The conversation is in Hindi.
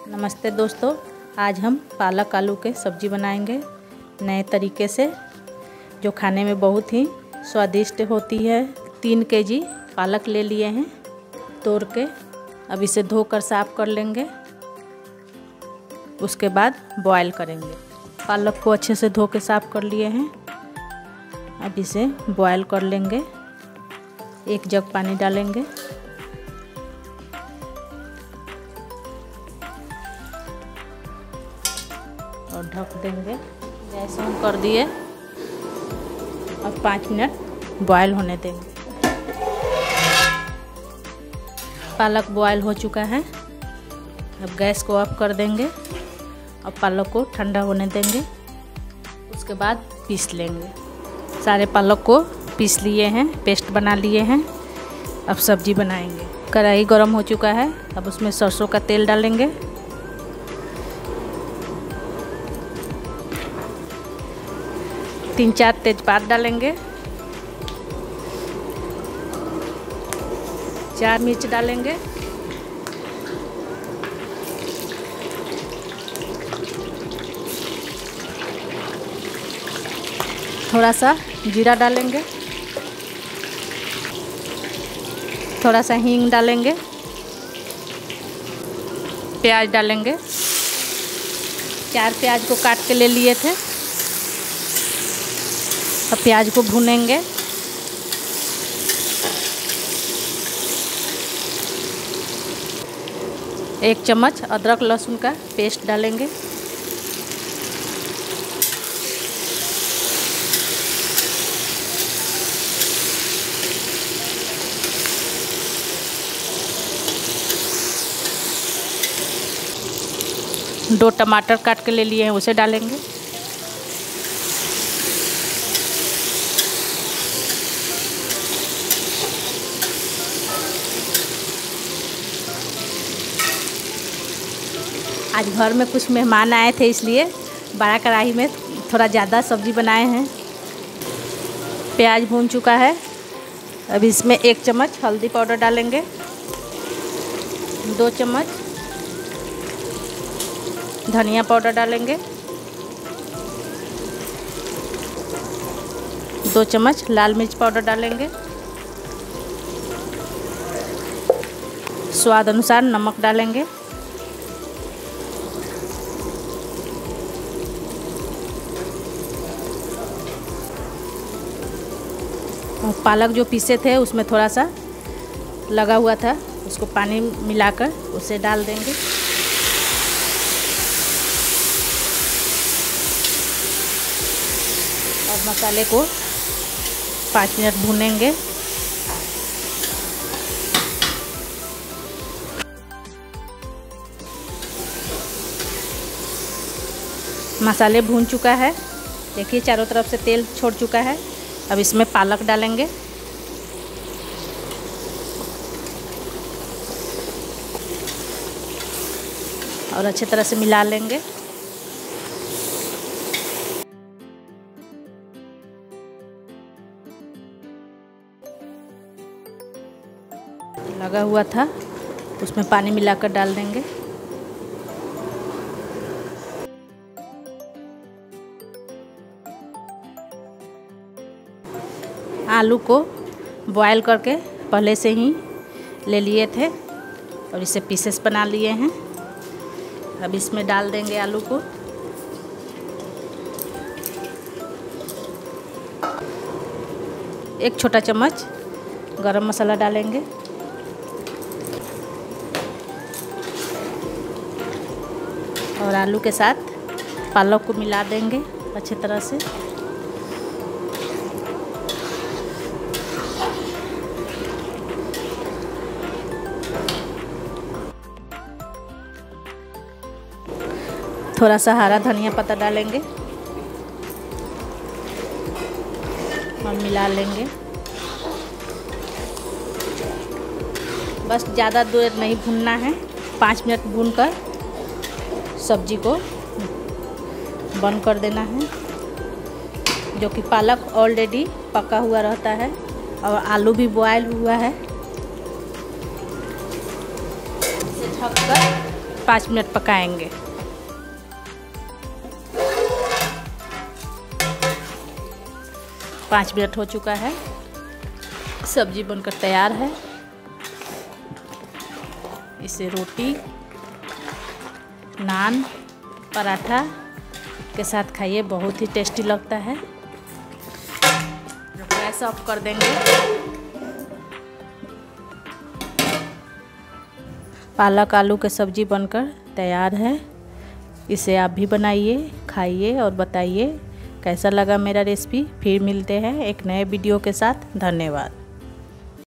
नमस्ते दोस्तों, आज हम पालक आलू के सब्ज़ी बनाएंगे नए तरीके से, जो खाने में बहुत ही स्वादिष्ट होती है। 3 केजी पालक ले लिए हैं तोड़ के। अब इसे धोकर साफ़ कर लेंगे, उसके बाद बॉयल करेंगे। पालक को अच्छे से धो के साफ़ कर लिए हैं। अब इसे बॉयल कर लेंगे। 1 जग पानी डालेंगे। और ढक देंगे। गैस ऑन कर दिए। अब 5 मिनट बॉयल होने देंगे। पालक बॉयल हो चुका है। अब गैस को ऑफ कर देंगे और पालक को ठंडा होने देंगे। उसके बाद पीस लेंगे। सारे पालक को पीस लिए हैं, पेस्ट बना लिए हैं। अब सब्जी बनाएंगे। कढ़ाई गरम हो चुका है। अब उसमें सरसों का तेल डालेंगे। तीन 4 तेजपात डालेंगे। 4 मिर्च डालेंगे। थोड़ा सा जीरा डालेंगे। थोड़ा सा हींग डालेंगे। प्याज डालेंगे। 4 प्याज को काट के ले लिए थे। अब प्याज को भूनेंगे। एक चम्मच अदरक लहसुन का पेस्ट डालेंगे। दो टमाटर काट के ले लिए हैं, उसे डालेंगे। आज घर में कुछ मेहमान आए थे, इसलिए बड़ा कढ़ाई में थोड़ा ज़्यादा सब्ज़ी बनाए हैं। प्याज भून चुका है। अब इसमें 1 चम्मच हल्दी पाउडर डालेंगे। 2 चम्मच धनिया पाउडर डालेंगे। 2 चम्मच लाल मिर्च पाउडर डालेंगे। स्वाद अनुसार नमक डालेंगे। और पालक जो पीसे थे उसमें थोड़ा सा लगा हुआ था, उसको पानी मिलाकर उसे डाल देंगे। और मसाले को 5 मिनट भूनेंगे। मसाले भून चुका है। देखिए चारों तरफ से तेल छोड़ चुका है। अब इसमें पालक डालेंगे। और अच्छी तरह से मिला लेंगे। लगा हुआ था, उसमें पानी मिलाकर डाल देंगे। आलू को बॉयल करके पहले से ही ले लिए थे और इसे पीसेस बना लिए हैं। अब इसमें डाल देंगे आलू को। एक छोटा चम्मच गरम मसाला डालेंगे। और आलू के साथ पालक को मिला देंगे अच्छी तरह से। थोड़ा सा हरा धनिया पत्ता डालेंगे और मिला लेंगे। बस ज़्यादा देर नहीं भूनना है। 5 मिनट भूनकर सब्जी को बंद कर देना है, जो कि पालक ऑलरेडी पका हुआ रहता है और आलू भी बॉयल हुआ है। इसे ढककर 5 मिनट पकाएंगे। पाँच मिनट हो चुका है, सब्जी बनकर तैयार है। इसे रोटी, नान, पराठा के साथ खाइए, बहुत ही टेस्टी लगता है। गैस ऑफ कर देंगे। पालक आलू की सब्जी बनकर तैयार है। इसे आप भी बनाइए, खाइए और बताइए कैसा लगा मेरा रेसिपी। फिर मिलते हैं एक नए वीडियो के साथ। धन्यवाद।